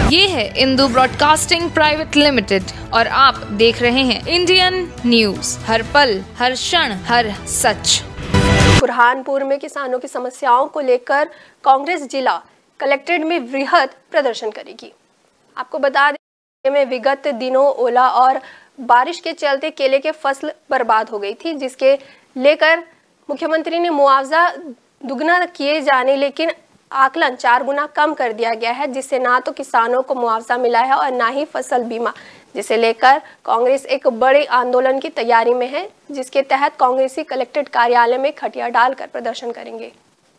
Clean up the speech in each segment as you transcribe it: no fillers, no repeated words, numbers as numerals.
ये है Indu broadcasting private limited और आप देख रहे हैं इंडियन न्यूज, हर पल, हर क्षण, हर सच। बुरहानपुर में किसानों की समस्याओं को लेकर कांग्रेस जिला कलेक्ट्रेट में वृहद प्रदर्शन करेगी। आपको बता दें में विगत दिनों ओला और बारिश के चलते केले के फसल बर्बाद हो गई थी, जिसके लेकर मुख्यमंत्री ने मुआवजा दुगना किए जाने लेकिन आकलन 4 गुना कम कर दिया गया है, जिससे ना तो किसानों को मुआवजा मिला है और ना ही फसल बीमा, जिसे लेकर कांग्रेस एक बड़े आंदोलन की तैयारी में है, जिसके तहत कांग्रेसी कलेक्ट्रेट कार्यालय में खटिया डालकर प्रदर्शन करेंगे।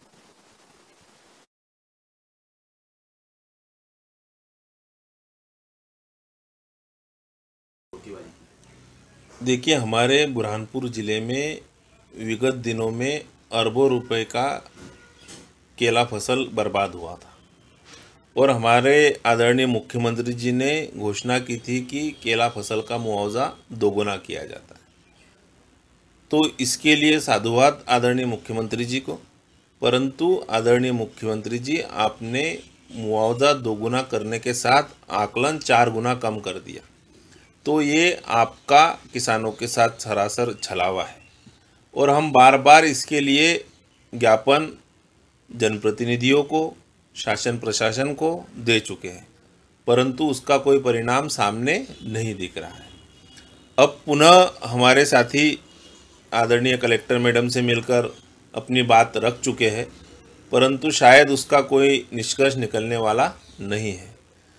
देखिए, हमारे बुरहानपुर ज़िले में विगत दिनों में अरबों रुपए का केला फसल बर्बाद हुआ था और हमारे आदरणीय मुख्यमंत्री जी ने घोषणा की थी कि केला फसल का मुआवजा दोगुना किया जाता है। तो इसके लिए साधुवाद आदरणीय मुख्यमंत्री जी को, परंतु आदरणीय मुख्यमंत्री जी आपने मुआवजा दोगुना करने के साथ आकलन 4 गुना कम कर दिया। तो ये आपका किसानों के साथ सरासर छलावा है और हम बार बार इसके लिए ज्ञापन जनप्रतिनिधियों को, शासन प्रशासन को दे चुके हैं, परंतु उसका कोई परिणाम सामने नहीं दिख रहा है। अब पुनः हमारे साथी आदरणीय कलेक्टर मैडम से मिलकर अपनी बात रख चुके हैं, परंतु शायद उसका कोई निष्कर्ष निकलने वाला नहीं है।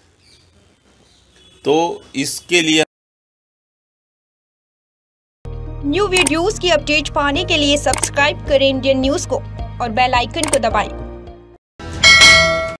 तो इसके लिए न्यू वीडियोस की अपडेट पाने के लिए सब्सक्राइब करें इंडियन न्यूज को और बेल आइकन को दबाएं।